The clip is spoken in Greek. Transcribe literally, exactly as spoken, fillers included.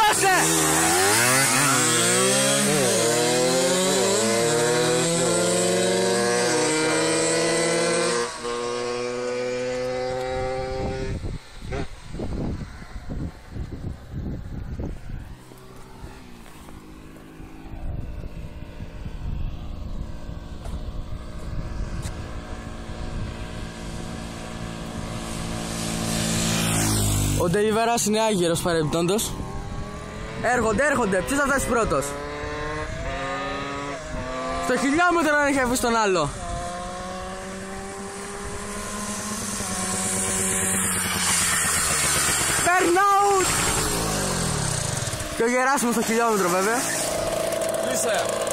Τελείωσε! Ο Ντελιβεράς είναι άγερος παρεμπιπτόντος. Έρχονται, έρχονται. Ποιος θα φτάσει πρώτος? Στο χιλιόμετρο αν έχει αφήσει τον άλλο. Burnout! Και ο Γεράσιμος στο χιλιόμετρο βέβαια. Κλείσε.